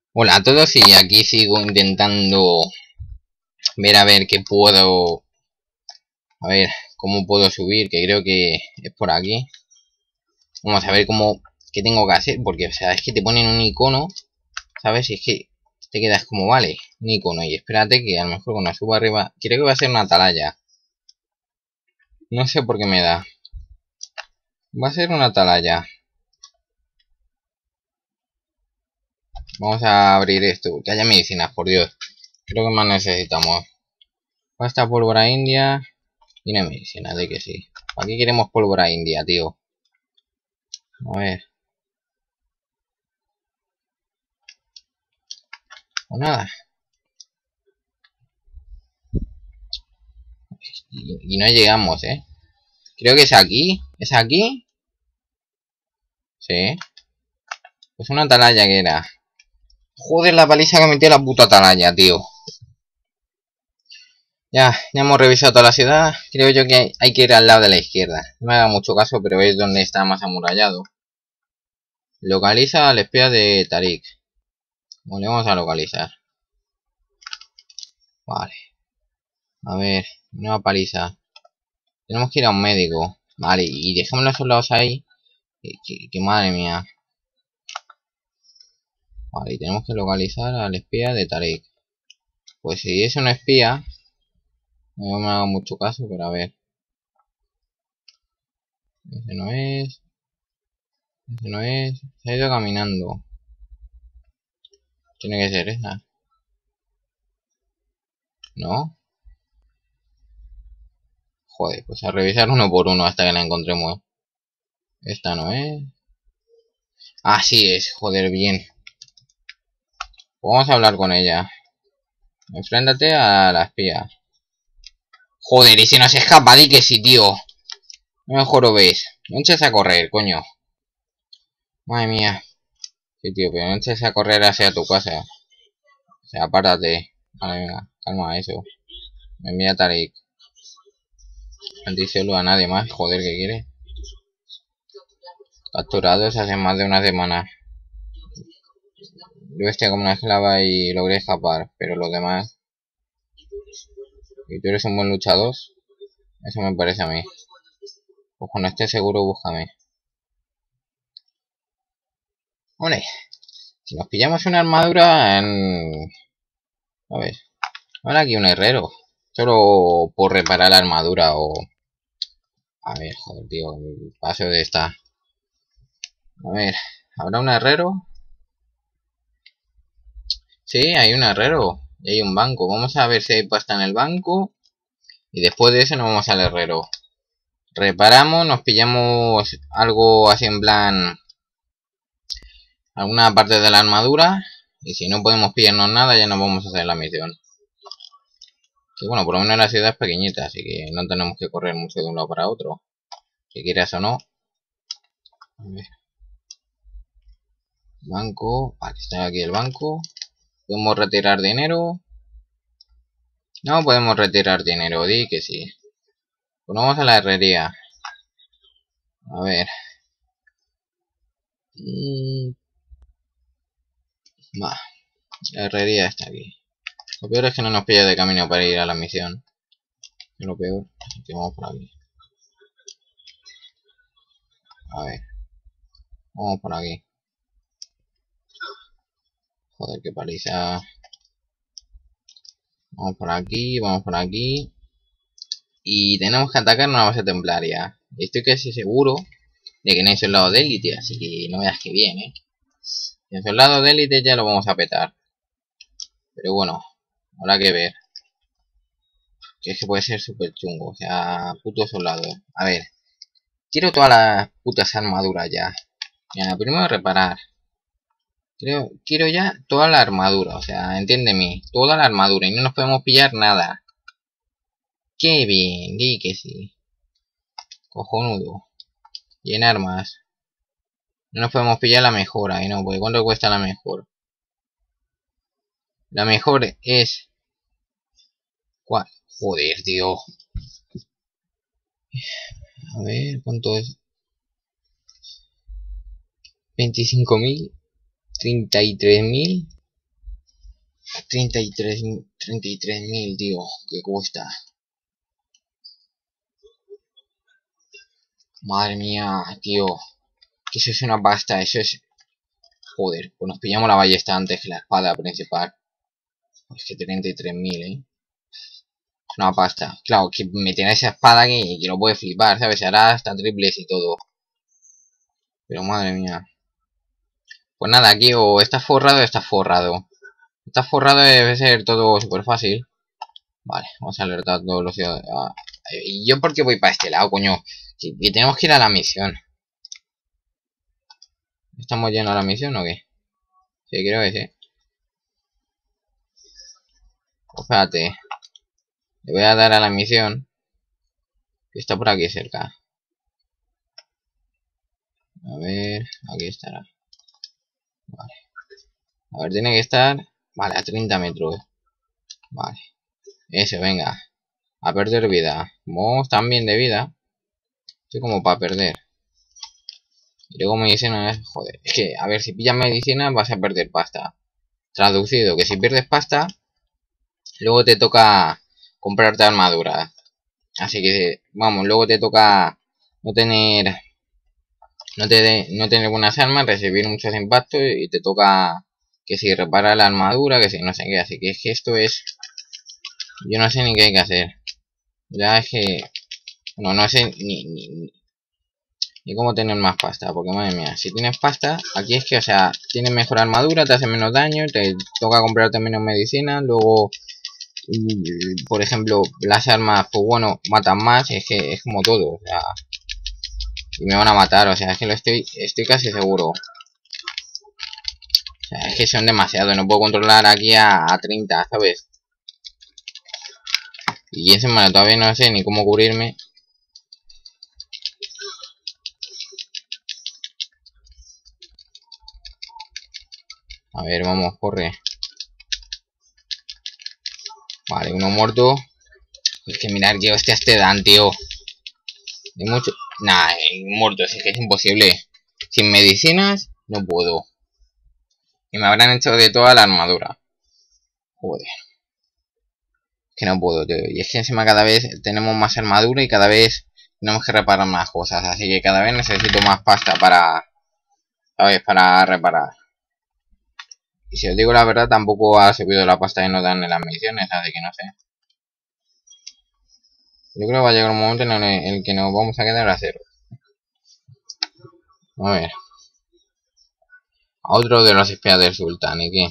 Hola a todos y aquí sigo intentando ver a ver qué puedo, a ver cómo puedo subir, que creo que es por aquí. Vamos a ver qué tengo que hacer, porque o sea, es que te ponen un icono, ¿sabes? Y es que te quedas como, vale, un icono, y espérate que a lo mejor cuando subo arriba, creo que va a ser una atalaya. No sé por qué me da. Va a ser una atalaya. Vamos a abrir esto, que haya medicinas, por Dios. Creo que más necesitamos. Esta pólvora india. Tiene medicina, de que sí. Aquí queremos pólvora india, tío. A ver. O nada. Y no llegamos, ¿eh? Creo que es aquí. ¿Es aquí? Sí. Pues una atalaya que era. Joder, la paliza que metió la puta atalaya, tío. Ya hemos revisado toda la ciudad. Creo yo que hay que ir al lado de la izquierda. No me da mucho caso, pero es donde está más amurallado. Localiza al espía de Tarik. Bueno, vamos a localizar. Vale. A ver, nueva paliza. Tenemos que ir a un médico. Vale, y dejamos los soldados ahí. Que madre mía. Vale, y tenemos que localizar al espía de Tarik. Pues si es un espía, no me haga mucho caso, pero a ver. Ese no es. Ese no es. Se ha ido caminando. Tiene que ser esa. ¿No? Joder, pues a revisar uno por uno hasta que la encontremos. Esta no es. Ah, sí es. Joder, bien. Pues vamos a hablar con ella. Enfréntate a la espía. Joder, y si nos escapa, di que sí, tío. No mejor lo ves. No eches a correr, coño. Madre mía. Sí, tío, pero no eches a correr hacia tu casa. O sea, apártate. Vale, venga, calma eso. Me envía Tarik. Díselo a nadie más, joder, ¿qué quiere? Capturados hace más de una semana. Yo vestía como una esclava y logré escapar, pero los demás... ¿Y tú eres un buen luchador? Eso me parece a mí. Pues cuando estés seguro, búscame. Hombre, si nos pillamos una armadura en... A ver, ahora aquí un herrero. Solo por reparar la armadura o... A ver, joder, tío, el paso de esta. A ver, ¿habrá un herrero? Sí, hay un herrero. Y hay un banco. Vamos a ver si hay pasta en el banco. Y después de eso nos vamos al herrero. Reparamos, nos pillamos algo así en plan... alguna parte de la armadura. Y si no podemos pillarnos nada, ya nos vamos a hacer la misión. Que bueno, por lo menos la ciudad es pequeñita, así que no tenemos que correr mucho de un lado para otro. Si quieras o no. A ver. Banco. Vale, está aquí el banco. Podemos retirar dinero. No podemos retirar dinero, di que sí. Pues vamos a la herrería. A ver. Va, la herrería está aquí. Lo peor es que no nos pilla de camino para ir a la misión. Es lo peor. Así que vamos por aquí. A ver. Vamos por aquí. Joder, qué paliza. Vamos por aquí, vamos por aquí. Y tenemos que atacar una base templaria. Estoy casi seguro de que no hay soldado de élite, así que no veas que bien, El soldado de élite ya lo vamos a petar. Pero bueno, habrá que ver. Que es que puede ser súper chungo. O sea, puto soldado. A ver. Quiero todas las putas armaduras ya. Mira, primero reparar. Quiero ya toda la armadura. O sea, entiéndeme. Toda la armadura. Y no nos podemos pillar nada. Qué bien. Di que sí. Cojonudo. Llenar más. No nos podemos pillar la mejora. Y no, porque ¿cuánto cuesta la mejor? La mejor es... ¿Cuál? Joder, tío. A ver, ¿cuánto es? 25.000. 33.000. 33.000, tío. ¿Qué cuesta? Madre mía, tío. Que eso es una pasta, eso es... Joder, pues nos pillamos la ballesta antes que la espada principal. Pues que 33.000, Es una pasta. Claro, que me tiene esa espada que lo puede flipar, ¿sabes? Hará hasta triples y todo. Pero madre mía. Pues nada, aquí o está forrado o está forrado. Está forrado debe ser todo súper fácil. Vale, vamos a alertar a todos los ciudadanos. ¿Y yo por qué voy para este lado, coño? Que tenemos que ir a la misión. ¿Estamos yendo a la misión o qué? Sí, creo que sí. Pues espérate. Le voy a dar a la misión. Que está por aquí cerca. A ver, aquí estará. Vale. A ver, tiene que estar... Vale, a 30 metros. Vale. Eso, venga. A perder vida. Vamos también de vida. Estoy como para perder. Y luego medicina es... Joder. Es que, a ver, si pillas medicina vas a perder pasta. Traducido, que si pierdes pasta, luego te toca comprarte armadura. Así que, vamos, luego te toca no tener... No tener buenas armas, recibir muchos impactos y te toca que si repara la armadura, que si no sé qué. Así que es que esto es... Yo no sé ni qué hay que hacer. Ya es que... No sé ni cómo tener más pasta. Porque madre mía, si tienes pasta, aquí es que, o sea, tienes mejor armadura, te hace menos daño, te toca comprarte menos medicina, luego... por ejemplo, las armas, pues bueno, matan más, es que es como todo, o sea... Y me van a matar, o sea, es que estoy casi seguro. O sea, es que son demasiados, no puedo controlar aquí a 30, ¿sabes? Y encima todavía no sé ni cómo cubrirme. A ver, vamos, corre. Vale, uno muerto. Es que mirar qué hostias te dan, tío. Hay mucho... Nah, muerto, es que es imposible. Sin medicinas, no puedo. Y me habrán hecho de toda la armadura. Joder. Que no puedo, tío. Y es que encima cada vez tenemos más armadura y cada vez tenemos que reparar más cosas. Así que cada vez necesito más pasta para... ¿Sabes? Para reparar. Y si os digo la verdad, tampoco ha subido la pasta que nos dan en las misiones, así que no sé. Yo creo que va a llegar un momento en el que nos vamos a quedar a cero. A ver. A otro de los espías del sultán, ¿y qué?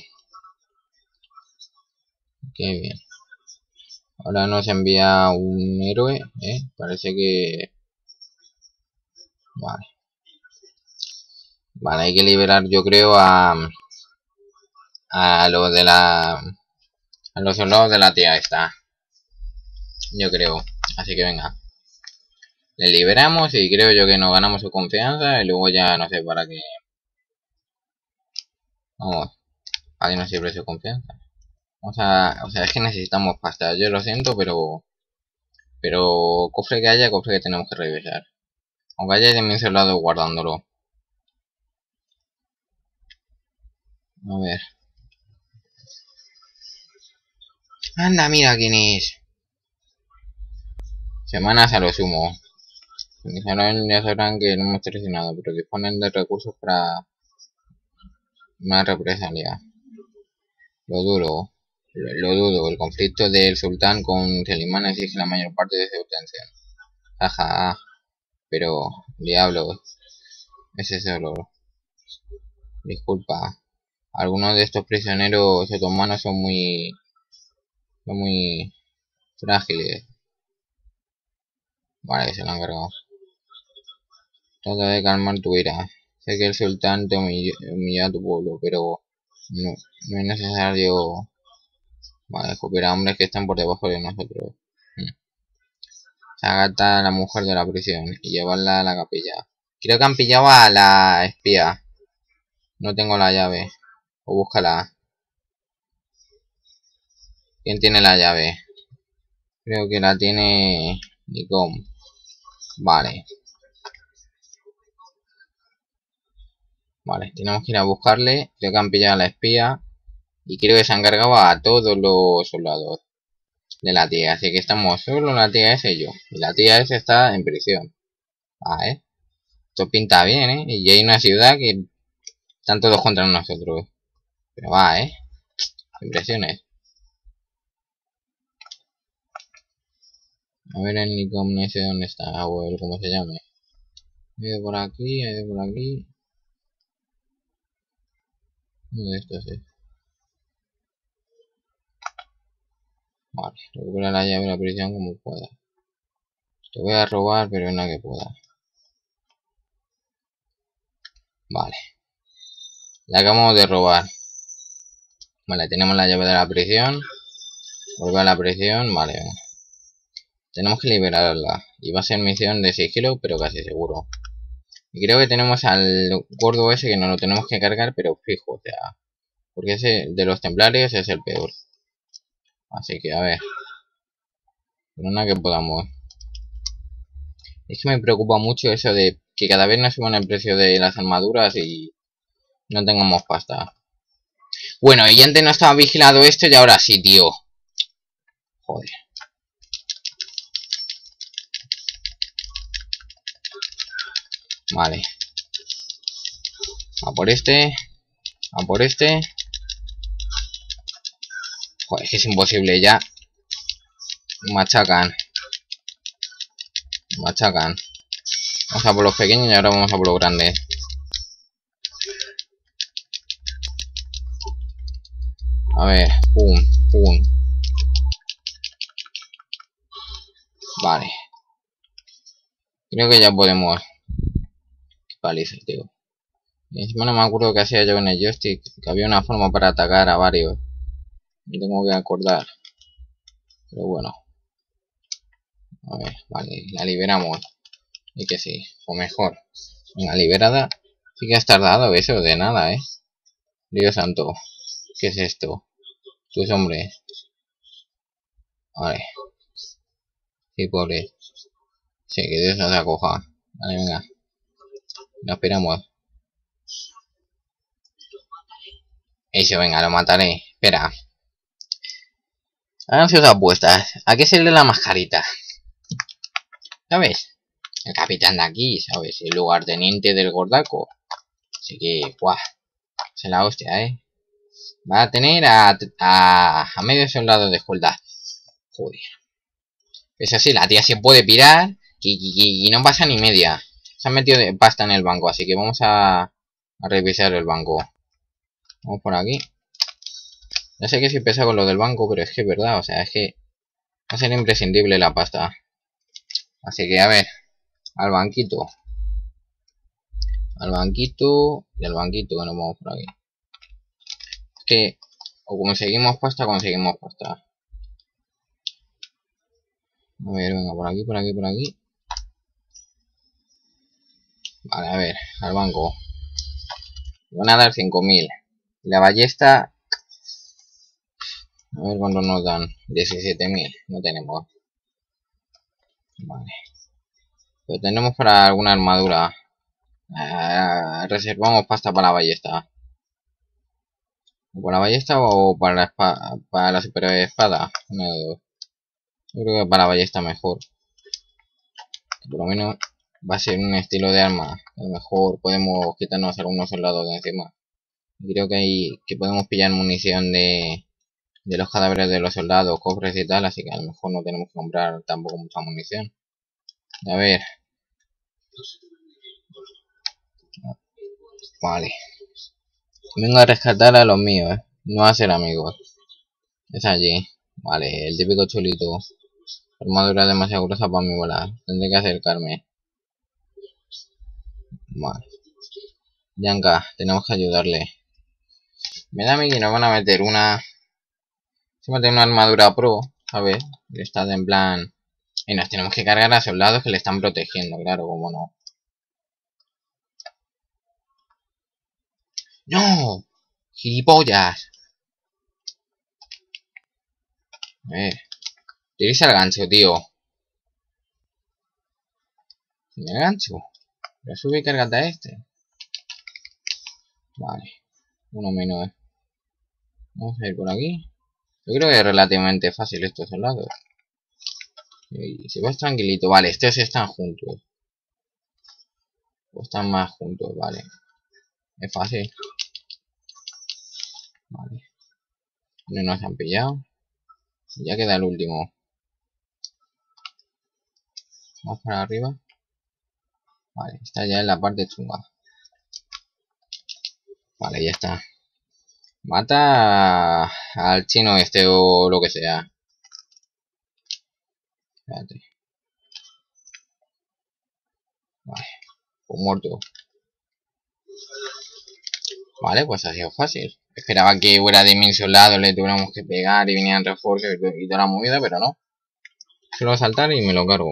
Qué bien. Ahora nos envía un héroe, Parece que... Vale. Vale, hay que liberar, yo creo, a los de la... A los soldados de la tía esta. Yo creo. Así que venga. Le liberamos y creo yo que nos ganamos su confianza y luego ya no sé para qué. Vamos. Para qué nos sirve su confianza. O sea, es que necesitamos pasta. Yo lo siento, pero cofre que haya, cofre que tenemos que revisar. Aunque haya también soldado guardándolo. A ver. Anda, mira quién es. Semanas a lo sumo. Ya sabrán que no hemos traicionado, pero disponen de recursos para una represalia. Lo duro. Lo dudo. El conflicto del sultán con Selimán exige la mayor parte de su atención. Ajá. Pero, diablo. Ese solo. Disculpa. Algunos de estos prisioneros otomanos son muy frágiles. Vale, se lo han cargado. Trata de calmar tu ira. Sé que el sultán te humilló a tu pueblo, pero no es necesario. Vale, escupir a hombres que están por debajo de nosotros. Sagata a la mujer de la prisión y llevarla a la capilla. Creo que han pillado a la espía. No tengo la llave. O búscala. ¿Quién tiene la llave? Creo que la tiene Nicom. Vale. Vale, tenemos que ir a buscarle. Creo que han pillado a la espía. Y creo que se han cargado a todos los soldados de la tía. Así que estamos solo la tía S y yo. Y la tía S está en prisión. Esto pinta bien, Y hay una ciudad que están todos contra nosotros. Pero impresiones. A ver el Nikon ese dónde está, o el cómo se llame. Ha ido por aquí, ha ido por aquí. ¿Dónde esto es? Vale, recupera la llave de la prisión como pueda. Te voy a robar, pero en la que pueda. Vale. La acabamos de robar. Vale, tenemos la llave de la prisión. Vuelve a la prisión, vale. Tenemos que liberarla. Y va a ser misión de sigilo, pero casi seguro. Y creo que tenemos al gordo ese que no lo tenemos que cargar, pero fijo, o sea. Porque ese de los templarios es el peor. Así que a ver. Una que podamos. Es que me preocupa mucho eso de que cada vez nos suban el precio de las armaduras y no tengamos pasta. Bueno, y antes no estaba vigilado esto y ahora sí, tío. Joder. Vale. A por este. A por este. Joder, es que es imposible ya. Machacan. Machacan. Vamos a por los pequeños y ahora vamos a por los grandes. A ver. Pum, pum. Vale. Creo que ya podemos. Qué paliza, tío. Y encima no me acuerdo qué hacía yo con el joystick. Que había una forma para atacar a varios. Me tengo que acordar. Pero bueno. A ver, vale. La liberamos. Y que sí. O mejor. Venga, liberada. Sí que has tardado eso de nada, Dios santo. ¿Qué es esto? Pues hombre. Vale. Sí, pobre. Sí, que Dios nos acoja. Vale, venga. Lo esperamos. Eso, venga, lo mataré. Espera. Hagan sus apuestas. ¿A qué se le la mascarita? ¿Sabes? El capitán de aquí, ¿sabes? El lugarteniente del gordaco. Así que, guau. Se la hostia, Va a tener a medio soldado de escolta. Joder. Eso sí, la tía se puede pirar y no pasa ni media. Se han metido de pasta en el banco, así que vamos a revisar el banco. Vamos por aquí. No sé qué si pesa con lo del banco, pero es que es verdad, o sea, es que va a ser imprescindible la pasta. Así que a ver, al banquito. Al banquito y al banquito que nos vamos por aquí. Es que o conseguimos pasta, conseguimos pasta. A ver, venga, por aquí, por aquí, por aquí. Vale, a ver, al banco. Van a dar 5.000. La ballesta. A ver cuánto nos dan. 17.000. No tenemos. Vale. Pero tenemos para alguna armadura. Reservamos pasta para la ballesta. ¿Para la ballesta o para la espada? Para la super espada. Una de dos. Yo creo que para la ballesta mejor. Por lo menos va a ser un estilo de arma. A lo mejor podemos quitarnos algunos soldados de encima. Creo que podemos pillar munición de los cadáveres de los soldados, cofres y tal, así que a lo mejor no tenemos que comprar tampoco mucha munición. A ver. Vale. Vengo a rescatar a los míos, no a ser amigos. Es allí. Vale, el típico chulito. Armadura demasiado gruesa para mi volar. Tendré que acercarme. Vale. Yanka, tenemos que ayudarle. Me da a mí que nos van a meter una... Se mete una armadura pro, ¿sabes? Está en plan... Y nos tenemos que cargar a soldados que le están protegiendo, claro, como no. ¡No! ¡Gilipollas! A ver. Tienes al gancho, tío. ¿Tiene el gancho? Pero sube y cárgate a este. Vale. Uno menos, Vamos a ir por aquí. Yo creo que es relativamente fácil estos soldados. Y si vas tranquilito, vale, estos están juntos. O están más juntos, vale. Es fácil. Vale. No nos han pillado. Ya queda el último. Vamos para arriba. Vale, está ya en la parte chunga. Vale, ya está. Mata al chino este o lo que sea. Espérate. Vale, pues muerto. Vale, pues ha sido fácil. Esperaba que hubiera dimensionado, le tuviéramos que pegar y vinieran refuerzos y toda la movida, pero no. Solo saltar y me lo cargo.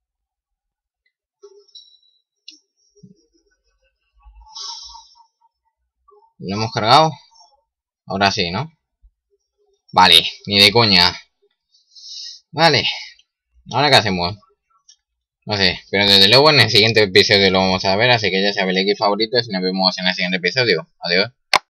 ¿Lo hemos cargado? Ahora sí, ¿no? Vale, ni de coña. Vale. ¿Ahora qué hacemos? No sé, pero desde luego en el siguiente episodio lo vamos a ver, así que ya sabéis el like favorito y nos vemos en el siguiente episodio. Adiós.